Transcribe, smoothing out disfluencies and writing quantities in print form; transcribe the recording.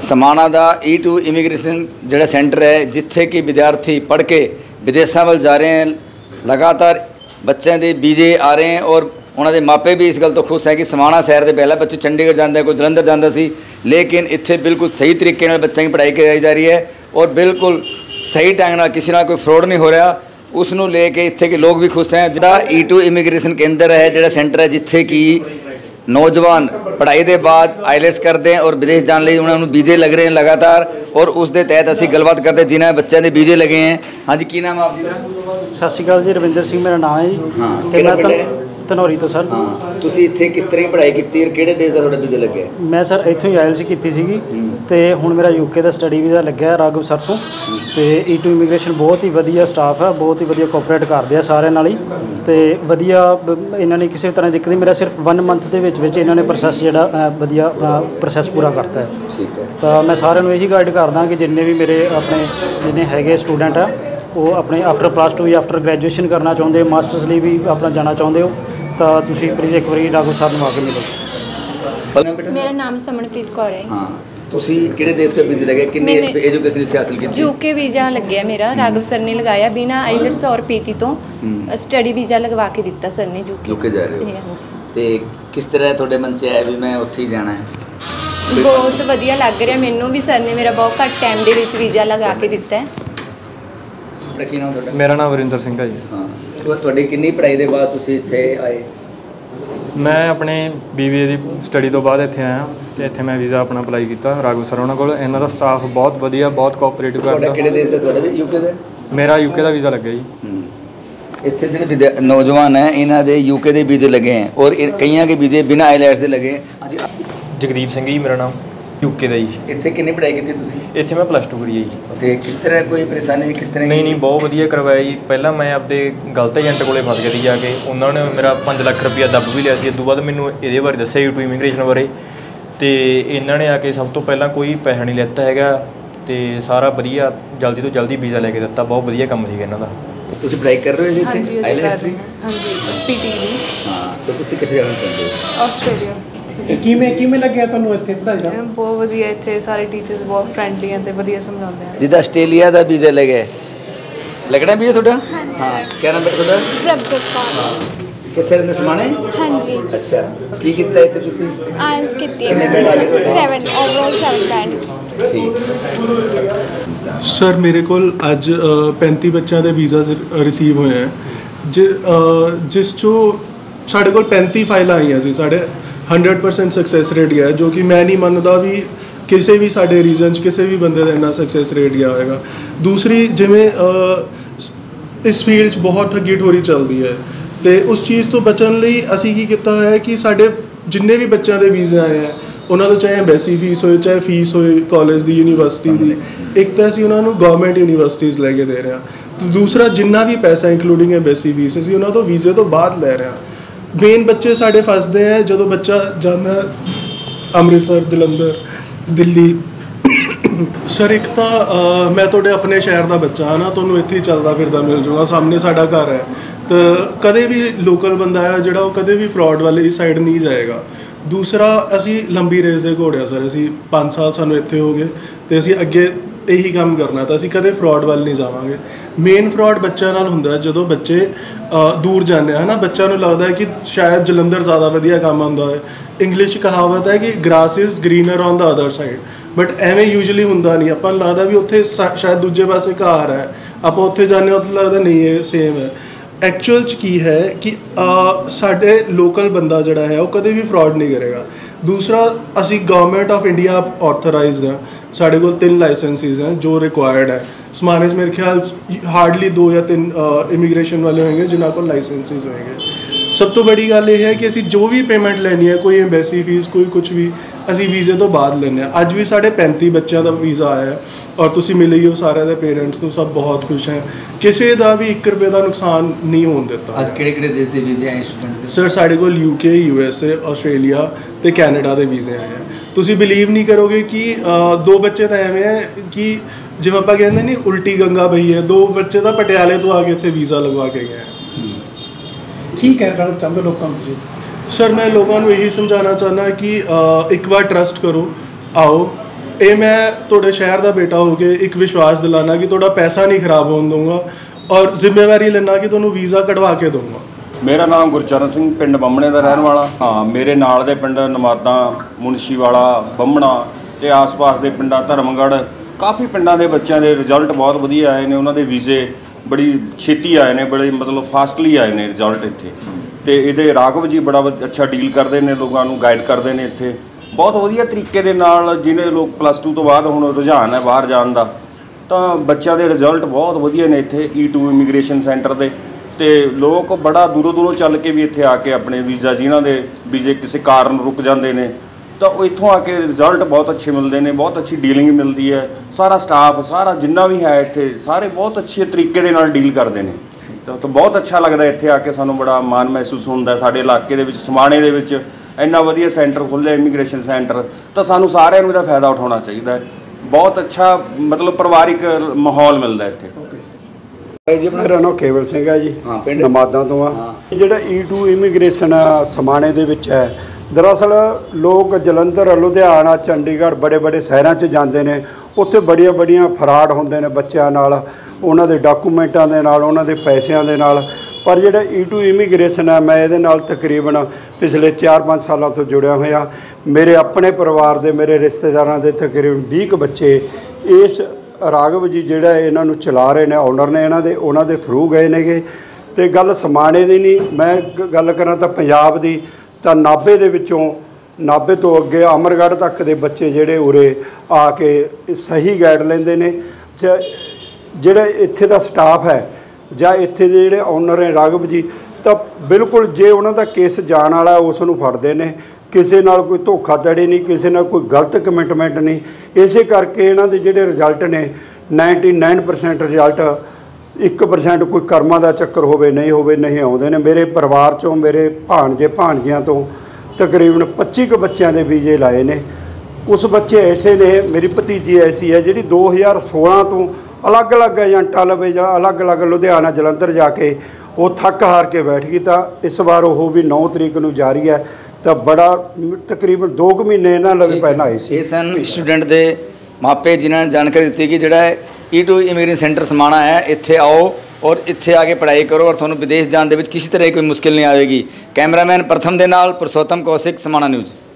समाणा का E2 immigration जोड़ा centre है जिथे कि विद्यार्थी पढ़ के विदेशों वाल जा रहे हैं। लगातार बच्चों के वीजे आ रहे हैं और उन्होंने मापे भी इस गल तो खुश है कि समाणा शहर के पहले बच्चे चंडीगढ़ जाते कोई जलंधर जाता सी, लेकिन इत्थे बिल्कुल सही तरीके नाल बच्चों की पढ़ाई कराई जा रही है और बिल्कुल सही ढंग नाल किसी नाल कोई फ्रॉड नहीं हो रहा। उसनू लेके इत्थे के लोग भी खुश हैं। जिहड़ा E2 इमीग्रेशन केंद्र है, जिहड़ा सेंटर है जिथे कि नौजवान पढ़ाई के बाद आईलैट्स करते हैं और विदेश जाने लिए उन्होंने वीजे लग रहे हैं लगातार, और उस दे तहत असी गलबात करते जिन्हें बच्चों के वीजे लगे हैं। हाँ जी, की नाम है आप जी का? सत श्री अकाल जी, रविंदर सिंह मेरा नाम है जी। हाँ, ते मैं धनौरी तो सर। हाँ, तुसी इत्थे किस तरह की पढ़ाई की और किहड़े देश का तुहाडा वीजा लगे? मैं सर इत्थों ही IELTS की सीगी ते हुण मेरा UK का स्टडी वीज़ा लग्या राघव सर तो। ते E2 इमीग्रेशन बहुत ही वधिया स्टाफ है, बहुत ही वधिया कोऑपरेट करदे आ सारे नाल ही ते वधिया। इन्हां ने किसी तरह दिक्कत नहीं, मेरा सिर्फ 1 मंथ दे विच इन्हां ने प्रोसैस जिहड़ा वधिया अपना प्रोसैस पूरा करता है। ठीक है, तो मैं सारिਆਂ ਨੂੰ ਇਹੀ गाइड करदा कि जिन्ने भी मेरे अपने जिन्ने हैगे स्टूडेंट है वो अपने आफ्टर +2 या आफ्टर ग्रैजुएशन करना चाਹੁੰਦੇ हो, मास्टर्स लिए भी अपना जाना चाਹੁੰਦੇ हो तो तुसी प्लीज़ एक बार राघव सर ਨੂੰ आके मिलो। मेरा नाम समनप्रीत कौर है। हाँ, तुसी किहड़े देश का वीजा लगे? कितनी एजुकेशन इत्थे हासिल की? UK वीज़ा लग्या मेरा, राघव सर ने लगाया बिना IELTS और PT तो स्टडी वीज़ा लगवा के दिता सर ने। UK जा रहे हो ते किस तरह थोड़े मन से आया भी मैं उत्थे ही जाना है? बहुत वधिया लग रहा मैनू भी, सर ने मेरा बहुत घट टाइम दे विच वीज़ा लगा के दिता है। मेरा नाम वरिंदर सिंह है जी। हाँ, ਤੁਹਾਡੀ ਕਿੰਨੀ ਪੜ੍ਹਾਈ ਦੇ ਬਾਅਦ ਤੁਸੀਂ ਇੱਥੇ ਆਏ? मैं अपने BBA ਦੀ ਸਟੱਡੀ ਤੋਂ ਬਾਅਦ ਇੱਥੇ ਆਇਆ ਤੇ ਇੱਥੇ ਮੈਂ ਵੀਜ਼ਾ ਆਪਣਾ ਅਪਲਾਈ ਕੀਤਾ ਰਾਘਵ ਸਰ ਉਹਨਾਂ ਕੋਲ। ਇਹਨਾਂ ਦਾ ਸਟਾਫ ਬਹੁਤ ਵਧੀਆ, ਬਹੁਤ ਕੋਆਪਰੇਟਿਵ ਕਰਦਾ। ਤੁਹਾਡਾ ਕਿਹੜੇ ਦੇਸ਼ ਦਾ? ਤੁਹਾਡਾ UK ਦਾ? ਮੇਰਾ UK ਦਾ ਵੀਜ਼ਾ ਲੱਗਿਆ ਜੀ। ਇੱਥੇ ਜਿਹੜੇ ਨੌਜਵਾਨ ਹੈ ਇਹਨਾਂ ਦੇ UK ਦੇ ਵੀਜ਼ੇ ਲੱਗੇ हैं और ਕਈਆਂ के ਵੀਜ਼ੇ ਬਿਨਾਂ IELTS ਦੇ ਲੱਗੇ हैं। ਜਗਦੀਪ ਸਿੰਘ ਜੀ ਮੇਰਾ ਨਾਮ, UK ਦਾ ਜੀ। ਇੱਥੇ ਕਿੰਨੀ ਪੜ੍ਹਾਈ ਕੀਤੀ ਤੁਸੀਂ? ਇੱਥੇ ਮੈਂ +2 ਕਰੀ ਹੈ ਜੀ। ਤੇ ਕਿਸ ਤਰ੍ਹਾਂ ਕੋਈ ਪਰੇਸ਼ਾਨੀ ਕਿਸ ਤਰ੍ਹਾਂ? ਨਹੀਂ ਬਹੁਤ ਵਧੀਆ ਕਰਵਾਇਆ ਜੀ। ਪਹਿਲਾਂ ਮੈਂ ਆਪਦੇ ਗਲਤ ਏਜੰਟ ਕੋਲੇ ਫਸ ਗਿਆ ਸੀ ਜਾ ਕੇ, ਉਹਨਾਂ ਨੇ ਮੇਰਾ 5 ਲੱਖ ਰੁਪਇਆ ਦੱਬ ਵੀ ਲਿਆ ਸੀ। ਇਸ ਤੋਂ ਬਾਅਦ ਮੈਨੂੰ ਇਹਦੇ ਬਾਰੇ ਦੱਸਿਆ E2 ਇਮੀਗ੍ਰੇਸ਼ਨ ਬਾਰੇ, ਤੇ ਇਹਨਾਂ ਨੇ ਆ ਕੇ ਸਭ ਤੋਂ ਪਹਿਲਾਂ ਕੋਈ ਪੈਸਾ ਨਹੀਂ ਲਿੱਤਾ ਹੈਗਾ ਤੇ ਸਾਰਾ ਵਧੀਆ ਜਲਦੀ ਤੋਂ ਜਲਦੀ ਵੀਜ਼ਾ ਲੈ ਕੇ ਦਿੱਤਾ। ਬਹੁਤ ਵਧੀਆ ਕੰਮ ਸੀਗਾ ਇਹਨਾਂ ਦਾ। ਤੁਸੀਂ ਪੜ੍ਹਾਈ ਕਰ ਰਹੇ ਹੋ ਜੀ? ਹਾਂਜੀ IELTS ਦੀ? ਹਾਂਜੀ PT ਦੀ। ਹਾਂ, ਤੇ ਤੁਸੀਂ ਕਿੱਥੇ ਜਾਣਾ ਚਾਹੁੰਦੇ ਹੋ? ਆਸਟ੍ਰੇਲੀਆ। ਕਿਵੇਂ ਲੱਗਿਆ ਤੁਹਾਨੂੰ ਇੱਥੇ ਪੜ੍ਹਾਈ ਦਾ? ਬਹੁਤ ਵਧੀਆ, ਇੱਥੇ ਸਾਰੇ ਟੀਚਰਸ ਬਹੁਤ ਫਰੈਂਡਲੀ ਹਨ ਤੇ ਵਧੀਆ ਸਮਝਾਉਂਦੇ ਆ। ਜਿੱਦਾਂ ਆਸਟ੍ਰੇਲੀਆ ਦਾ ਵੀਜ਼ਾ ਲੱਗੇ ਲੱਗਣਾ ਵੀ ਹੈ ਤੁਹਾਡਾ? ਹਾਂ, ਕਿਹੜਾ ਨੰਬਰ ਤੁਹਾਡਾ? प्रभजोत कौर। ਕਿੱਥੇ ਰਹਿੰਦੇ? ਸਮਾਣੇ? हाँ जी, ਅੱਛਾ, ਕੀ ਕੀਤਾ ਇੱਥੇ ਤੁਸੀਂ? IELTS की कितने बैंड आ गए? 7 ओवरऑल 7 बैंड्स। ठीक। ਸਰ ਮੇਰੇ ਕੋਲ ਅੱਜ 35 ਬੱਚਿਆਂ ਦੇ ਵੀਜ਼ਾ ਰਿਸੀਵ ਹੋਏ ਹੈ ਜਿਸ 'ਚੋਂ ਸਾਡੇ ਕੋਲ 35 ਫਾਈਲਾਂ ਆਈਆਂ ਸੀ। ਸਾਡੇ 100% ਸਕਸੈਸ ਰੇਟ ਗਿਆ, ਜੋ ਕਿ ਮੈਂ ਨਹੀਂ ਮੰਨਦਾ ਵੀ ਕਿਸੇ ਵੀ ਸਾਡੇ ਰੀਜਨ 'ਚ ਕਿਸੇ ਵੀ ਬੰਦੇ ਦਾ ਇੰਨਾ ਸਕਸੈਸ ਰੇਟ ਗਿਆ ਹੋਏਗਾ। ਦੂਸਰੀ, ਜਿਵੇਂ ਇਸ ਫੀਲਡ 'ਚ ਬਹੁਤ ਠੱਗੀ ਠੋਰੀ ਚੱਲਦੀ ਹੈ ਤੇ ਉਸ ਚੀਜ਼ ਤੋਂ ਬਚਣ ਲਈ ਅਸੀਂ ਕੀ ਕੀਤਾ ਹੋਇਆ ਕਿ ਸਾਡੇ ਜਿੰਨੇ ਵੀ ਬੱਚਿਆਂ ਦੇ ਵੀਜ਼ੇ ਆਏ ਹੈ ਉਹਨਾਂ ਤੋਂ ਚਾਹੇ ਐਮਬੈਸੀ ਫੀਸ ਹੋਏ, ਚਾਹੇ ਫੀਸ ਹੋਏ ਕਾਲਜ ਦੀ, ਯੂਨੀਵਰਸਿਟੀ ਦੀ, ਇੱਕ ਤਾਂ ਅਸੀਂ ਉਹਨਾਂ ਨੂੰ ਗਵਰਨਮੈਂਟ ਯੂਨੀਵਰਸਿਟੀਜ਼ ਲੈ ਕੇ ਦੇ ਰਹੇ ਹਾਂ। ਦੂਸਰਾ, ਜਿੰਨਾ ਵੀ ਪੈਸਾ ਇੰਕਲੂਡਿੰਗ ਐਮਬੈਸੀ ਫੀਸ ਅਸੀਂ ਉਹਨਾਂ ਤੋਂ ਵੀਜ਼ੇ ਤੋਂ ਬਾਅਦ ਲੈ ਰਹੇ ਹਾਂ। ਮੇਨ ਬੱਚੇ ਸਾਡੇ ਫਸਦੇ ਹੈ ਜਦੋਂ ਬੱਚਾ ਜਾਂਦਾ ਅੰਮ੍ਰਿਤਸਰ, ਜਲੰਧਰ, ਦਿੱਲੀ। ਸਰ ਇੱਕ ਤਾਂ ਮੈਂ ਤੁਹਾਡੇ ਆਪਣੇ ਸ਼ਹਿਰ ਦਾ ਬੱਚਾ ਹਾਂ ਨਾ, ਤੁਹਾਨੂੰ ਇੱਥੇ ਹੀ ਚੱਲਦਾ ਫਿਰਦਾ ਮਿਲ ਜਾਊਗਾ, ਸਾਹਮਣੇ ਸਾਡਾ ਘਰ ਹੈ। ਤਾਂ ਕਦੇ ਵੀ ਲੋਕਲ ਬੰਦਾ ਹੈ ਜਿਹੜਾ ਉਹ ਕਦੇ ਵੀ ਫਰੋਡ ਵਾਲੀ ਸਾਈਡ ਨਹੀਂ ਜਾਏਗਾ। ਦੂਸਰਾ, ਅਸੀਂ ਲੰਬੀ ਰੇਸ ਦੇ ਘੋੜੇ ਹਾਂ ਸਰ। ਅਸੀਂ 5 ਸਾਲ ਸਾਨੂੰ ਇੱਥੇ ਹੋ ਗਏ ਤੇ ਅਸੀਂ ਅੱਗੇ ਇਹੀ ਕੰਮ ਕਰਨਾ, ਤਾਂ ਅਸੀਂ ਕਦੇ ਫਰੋਡ ਵੱਲ ਨਹੀਂ ਜਾਵਾਂਗੇ। ਮੇਨ ਫਰੋਡ ਬੱਚਿਆਂ ਨਾਲ ਹੁੰਦਾ ਜਦੋਂ ਬੱਚੇ ਦੂਰ ਜਾਂਦੇ ਹੈ ਨਾ, ਬੱਚਿਆਂ ਨੂੰ ਲੱਗਦਾ ਹੈ ਕਿ ਸ਼ਾਇਦ ਜਲੰਧਰ ਜ਼ਿਆਦਾ ਵਧੀਆ ਕੰਮ ਆਉਂਦਾ ਹੈ। ਇੰਗਲਿਸ਼ 'ਚ ਕਹਾਵਤ ਹੈ ਕਿ grass is greener on the other side, but ਐਵੇਂ ਯੂਜੂਲੀ ਹੁੰਦਾ ਨਹੀਂ। ਆਪਾਂ ਨੂੰ ਲੱਗਦਾ ਵੀ ਉੱਥੇ ਸ਼ਾਇਦ ਦੂਜੇ ਪਾਸੇ ਘਰ ਹੈ, ਆਪਾਂ ਉੱਥੇ ਜਾਂਦੇ ਹਾਂ ਉੱਥੇ ਲੱਗਦਾ ਨਹੀਂ ਇਹ ਸੇਮ ਹੈ। ਐਕਚੁਅਲ 'ਚ ਕੀ ਹੈ ਕਿ ਸਾਡੇ ਲੋਕਲ ਬੰਦਾ ਜਿਹੜਾ ਹੈ ਉਹ ਕਦੇ ਵੀ ਫਰੋਡ ਨਹੀਂ ਕਰੇਗਾ। ਦੂਸਰਾ, ਅਸੀਂ ਗਵਰਨਮੈਂਟ ਆਫ ਇੰਡੀਆ ਆਥੋਰਾਈਜ਼ਡ ਹਾਂ, ਸਾਡੇ ਕੋਲ 3 ਲਾਇਸੈਂਸਿਸ ਹੈ ਜੋ ਰਿਕੁਆਇਰਡ ਹੈ। ਸਮਾਨੇ 'ਚ ਮੇਰੇ ਖਿਆਲ ਹਾਰਡਲੀ 2 ਜਾਂ 3 ਇਮੀਗ੍ਰੇਸ਼ਨ ਵਾਲੇ ਹੋਏਗੇ ਜਿਨ੍ਹਾਂ ਕੋਲ ਲਾਇਸੈਂਸਿਸ ਹੋਏਗੇ। ਸਭ ਤੋਂ ਬੜੀ ਗੱਲ ਇਹ ਹੈ ਕਿ ਅਸੀਂ ਜੋ ਵੀ ਪੇਮੈਂਟ ਲੈਣੀ ਹੈ, ਕੋਈ ਐਮਬੈਸੀ ਫੀਸ, ਕੋਈ ਕੁਛ ਵੀ, ਅਸੀਂ ਵੀਜ਼ੇ ਤੋਂ ਬਾਅਦ ਲੈਂਦੇ ਹਾਂ। ਅੱਜ ਵੀ ਸਾਡੇ 35 ਬੱਚਿਆਂ ਦਾ ਵੀਜ਼ਾ ਆਇਆ ਔਰ ਤੁਸੀਂ ਮਿਲੇ ਹੀ ਹੋ ਸਾਰਿਆਂ ਦੇ ਪੇਰੈਂਟਸ ਨੂੰ, ਸਭ ਬਹੁਤ ਖੁਸ਼ ਹੈ। ਕਿਸੇ ਦਾ ਵੀ 1 ਰੁਪਏ ਦਾ ਨੁਕਸਾਨ ਨਹੀਂ ਹੋਣ ਦਿੱਤਾ। ਅੱਜ ਕਿਹੜੇ ਦੇਸ਼ ਦੇ ਵੀਜ਼ੇ ਆਏ ਸਟੂਡੈਂਟ? ਸਰ ਸਾਡੇ ਕੋਲ UK, USA, ਆਸਟ੍ਰੇਲੀਆ ਤੇ ਕੈਨੇਡਾ ਦੇ ਵੀਜ਼ੇ ਆਏ ਆ। ਤੁਸੀਂ ਬਿਲੀਵ ਨਹੀਂ ਕਰੋਗੇ ਕਿ 2 ਬੱਚੇ ਤਾਂ ਐਵੇਂ ਹੈ ਕਿ ਜਿਵੇਂ ਆਪਾਂ ਕਹਿੰਦੇ ਨਹੀਂ ਉਲਟੀ ਗੰਗਾ ਬਈ ਹੈ, 2 ਬੱਚੇ ਤਾਂ ਪਟਿਆਲੇ ਤੋਂ ਆ ਕੇ ਇੱਥੇ ਵੀਜ਼ਾ ਲਗਵਾ ਕੇ ਗਏ। ਕੀ ਕਹਿਣਾ ਚਾਹੁੰਦੇ ਲੋਕਾਂ ਨੂੰ ਤੁਸੀਂ? ਸਰ ਮੈਂ ਲੋਕਾਂ ਨੂੰ ਇਹੀ ਸਮਝਾਉਣਾ ਚਾਹੁੰਦਾ ਕਿ ਇੱਕ ਵਾਰ ਟਰਸਟ ਕਰੋ, आओ ਇਹ ਮੈਂ ਤੁਹਾਡੇ ਸ਼ਹਿਰ ਦਾ ਬੇਟਾ ਹੋ ਕੇ ਇੱਕ ਵਿਸ਼ਵਾਸ ਦਿਲਾਨਾ ਕਿ ਤੁਹਾਡਾ ਪੈਸਾ ਨਹੀਂ ਖਰਾਬ ਹੋਣ ਦਊਂਗਾ ਔਰ ਜ਼ਿੰਮੇਵਾਰੀ ਲੈਣਾ ਕਿ ਤੁਹਾਨੂੰ ਵੀਜ਼ਾ ਕਢਵਾ ਕੇ ਦਊਂਗਾ। ਮੇਰਾ ਨਾਮ ਗੁਰਚਰਨ ਸਿੰਘ, ਪਿੰਡ ਬੰਮਣੇ ਦਾ ਰਹਿਣ ਵਾਲਾ ਹਾਂ। ਮੇਰੇ ਨਾਲ ਦੇ ਪਿੰਡ ਨਮਾਦਾਂ, ਮੁਨਸ਼ੀਵਾਲਾ, ਬੰਮਣਾ ਤੇ ਆਸ-ਪਾਸ ਦੇ ਪਿੰਡਾਂ, ਧਰਮਗੜ੍ਹ, ਕਾਫੀ ਪਿੰਡਾਂ ਦੇ ਬੱਚਿਆਂ ਦੇ ਰਿਜ਼ਲਟ ਬਹੁਤ ਵਧੀਆ ਆਏ ਨੇ। ਉਹਨਾਂ ਦੇ ਵੀਜ਼ੇ ਬੜੀ ਛੇਤੀ ਆਏ ਨੇ, ਬੜੇ ਮਤਲਬ ਫਾਸਟਲੀ ਆਏ ਨੇ ਰਿਜ਼ਲਟ ਇੱਥੇ। ਤੇ ਇਹਦੇ ਰਾਘਵ ਜੀ ਬੜਾ ਅੱਛਾ ਡੀਲ ਕਰਦੇ ਨੇ, ਲੋਕਾਂ ਨੂੰ ਗਾਈਡ ਕਰਦੇ ਨੇ ਇੱਥੇ ਬਹੁਤ ਵਧੀਆ ਤਰੀਕੇ ਦੇ ਨਾਲ। ਜਿਹਨੇ ਲੋਕ +2 ਤੋਂ ਬਾਅਦ ਹੁਣ ਰੁਝਾਨ ਹੈ ਬਾਹਰ ਜਾਣ ਦਾ, ਤਾਂ ਬੱਚਿਆਂ ਦੇ ਰਿਜ਼ਲਟ ਬਹੁਤ ਵਧੀਆ ਨੇ ਇੱਥੇ E2 ਇਮੀਗ੍ਰੇਸ਼ਨ ਸੈਂਟਰ ਦੇ। ਤੇ ਲੋਕ ਬੜਾ ਦੂਰੋਂ ਚੱਲ ਕੇ ਵੀ ਇੱਥੇ ਆ ਕੇ ਆਪਣੇ ਵੀਜ਼ਾ, ਜਿਨ੍ਹਾਂ ਦੇ ਵੀਜ਼ੇ ਕਿਸੇ ਕਾਰਨ ਰੁਕ ਜਾਂਦੇ ਨੇ, ਤਾਂ ਉਹ ਇੱਥੋਂ ਆ ਕੇ ਰਿਜ਼ਲਟ ਬਹੁਤ ਅੱਛੇ ਮਿਲਦੇ ਨੇ, ਬਹੁਤ ਅੱਛੀ ਡੀਲਿੰਗ ਮਿਲਦੀ ਹੈ। ਸਾਰਾ ਸਟਾਫ, ਸਾਰਾ ਜਿੰਨਾ ਵੀ ਹੈ ਇੱਥੇ, ਸਾਰੇ ਬਹੁਤ ਅੱਛੇ ਤਰੀਕੇ ਦੇ ਨਾਲ ਡੀਲ ਕਰਦੇ ਨੇ। ਤਾਂ ਬਹੁਤ ਅੱਛਾ ਲੱਗਦਾ ਇੱਥੇ ਆ ਕੇ, ਸਾਨੂੰ ਬੜਾ ਮਾਣ ਮਹਿਸੂਸ ਹੁੰਦਾ। ਸਾਡੇ ਇਲਾਕੇ ਦੇ ਵਿੱਚ, ਸਮਾਣੇ ਦੇ ਵਿੱਚ ਇੰਨਾ ਵਧੀਆ ਸੈਂਟਰ ਖੁੱਲ੍ਹਿਆ, ਇਮੀਗ੍ਰੇਸ਼ਨ ਸੈਂਟਰ, ਤਾਂ ਸਾਨੂੰ ਸਾਰਿਆਂ ਨੂੰ ਇਹਦਾ ਫਾਇਦਾ ਉਠਾਉਣਾ ਚਾਹੀਦਾ ਹੈ। ਬਹੁਤ ਅੱਛਾ ਮਤਲਬ ਪਰਿਵਾਰਿਕ ਮਾਹੌਲ ਮਿਲਦਾ ਇੱਥੇ। ਮੇਰਾ ਨਾਮ ਕੇਵਲ ਸਿੰਘ ਹੈ ਜੀ, ਨਮਾਦਾਂ ਤੋਂ ਆ। ਜਿਹੜਾ E2 ਇਮੀਗ੍ਰੇਸ਼ਨ ਸਮਾਣੇ ਦੇ ਵਿੱਚ ਹੈ, ਦਰਅਸਲ ਲੋਕ ਜਲੰਧਰ, ਲੁਧਿਆਣਾ, ਚੰਡੀਗੜ੍ਹ, ਬੜੇ ਸ਼ਹਿਰਾਂ 'ਚ ਜਾਂਦੇ ਨੇ। ਉੱਥੇ ਬੜੀਆਂ ਫਰਾਡ ਹੁੰਦੇ ਨੇ ਬੱਚਿਆਂ ਨਾਲ, ਉਹਨਾਂ ਦੇ ਡਾਕੂਮੈਂਟਾਂ ਦੇ ਨਾਲ, ਉਹਨਾਂ ਦੇ ਪੈਸਿਆਂ ਦੇ ਨਾਲ। ਪਰ ਜਿਹੜਾ E2 ਇਮੀਗ੍ਰੇਸ਼ਨ ਹੈ, ਮੈਂ ਇਹਦੇ ਨਾਲ ਤਕਰੀਬਨ ਪਿਛਲੇ 4-5 ਸਾਲਾਂ ਤੋਂ ਜੁੜਿਆ ਹੋਇਆ। ਮੇਰੇ ਆਪਣੇ ਪਰਿਵਾਰ ਦੇ, ਮੇਰੇ ਰਿਸ਼ਤੇਦਾਰਾਂ ਦੇ ਤਕਰੀਬਨ 20 ਬੱਚੇ ਇਸ ਰਾਘਵ ਜੀ ਜਿਹੜਾ ਇਹਨਾਂ ਨੂੰ ਚਲਾ ਰਹੇ ਨੇ, ਓਨਰ ਨੇ ਇਹਨਾਂ ਦੇ, ਉਹਨਾਂ ਦੇ ਥਰੂ ਗਏ ਨੇਗੇ। ਤੇ ਗੱਲ ਸਮਾਣੇ ਦੀ ਨਹੀਂ, ਮੈਂ ਗੱਲ ਕਰਾਂ ਤਾਂ ਪੰਜਾਬ ਦੀ, ਤਾਂ ਨਾਭੇ ਦੇ ਵਿੱਚੋਂ, ਨਾਭੇ ਤੋਂ ਅੱਗੇ ਅਮਰਗੜ੍ਹ ਤੱਕ ਦੇ ਬੱਚੇ ਜਿਹੜੇ ਉਰੇ ਆ ਕੇ ਸਹੀ ਗਾਈਡ ਲੈਂਦੇ ਨੇ। ਜਿਹੜਾ ਇੱਥੇ ਦਾ ਸਟਾਫ ਹੈ ਜਾਂ ਇੱਥੇ ਦੇ ਜਿਹੜੇ ਓਨਰ ਨੇ ਰਾਘਵ ਜੀ, ਤਾਂ ਬਿਲਕੁਲ ਜੇ ਉਹਨਾਂ ਦਾ ਕੇਸ ਜਾਣ ਵਾਲਾ ਉਸ ਨੂੰ ਫੜਦੇ ਨੇ। ਕਿਸੇ ਨਾਲ ਕੋਈ ਧੋਖਾਧੜੀ ਨਹੀਂ, ਕਿਸੇ ਨਾਲ ਕੋਈ ਗਲਤ ਕਮਿਟਮੈਂਟ ਨਹੀਂ। ਇਸੇ ਕਰਕੇ ਇਹਨਾਂ ਦੇ ਜਿਹੜੇ ਰਿਜ਼ਲਟ ਨੇ 99% ਰਿਜ਼ਲਟ, 1% ਕੋਈ ਕਰਮਾਂ ਦਾ ਚੱਕਰ ਹੋਵੇ ਨਹੀਂ ਆਉਂਦੇ ਨੇ। ਮੇਰੇ ਪਰਿਵਾਰ 'ਚੋਂ, ਮੇਰੇ ਭਾਣਜਿਆਂ ਤੋਂ ਤਕਰੀਬਨ 25 ਬੱਚਿਆਂ ਦੇ ਵੀਜ਼ੇ ਲਾਏ ਨੇ। ਕੁਝ ਬੱਚੇ ਐਸੇ ਨੇ, ਮੇਰੀ ਭਤੀਜੀ ਐਸੀ ਹੈ ਜਿਹੜੀ 2016 ਤੋਂ ਅਲੱਗ-ਅਲੱਗ ਏਜੰਟਾਂ ਲਵੇ ਜਾਂ ਅਲੱਗ-ਅਲੱਗ ਲੁਧਿਆਣਾ, ਜਲੰਧਰ ਜਾ ਕੇ ਉਹ ਥੱਕ ਹਾਰ ਕੇ ਬੈਠ ਗਈ। ਤਾਂ ਇਸ ਵਾਰ ਉਹ ਵੀ 9 ਤਰੀਕ ਨੂੰ ਜਾਰੀ ਹੈ। ਤਾਂ ਬੜਾ ਤਕਰੀਬਨ 2 ਮਹੀਨੇ ਇਹਨਾਂ ਲਈ ਪਹਿਲਾਂ ਆਏ ਸੀ। ਇਹ ਸਨ ਸਟੂਡੈਂਟ ਦੇ ਮਾਪੇ ਜਿਨ੍ਹਾਂ ਨੇ ਜਾਣਕਾਰੀ ਦਿੱਤੀ ਕਿ ਜਿਹੜਾ E2 ਇਮੀਗ੍ਰੇਸ਼ਨ ਸੈਂਟਰ ਸਮਾਣਾ ਹੈ, ਇੱਥੇ ਆਓ ਔਰ ਇੱਥੇ ਆ ਕੇ ਪੜ੍ਹਾਈ ਕਰੋ ਔਰ ਤੁਹਾਨੂੰ ਵਿਦੇਸ਼ ਜਾਣ ਦੇ ਵਿੱਚ ਕਿਸੇ ਤਰ੍ਹਾਂ ਦੀ ਕੋਈ ਮੁਸ਼ਕਿਲ ਨਹੀਂ ਆਵੇਗੀ। ਕੈਮਰਾਮੈਨ ਪ੍ਰਥਮ ਦੇ ਨਾਲ ਪੁਰਸ਼ੋਤਮ ਕੌਸ਼ਿਕ, ਸਮਾਣਾ ਨਿਊਜ਼।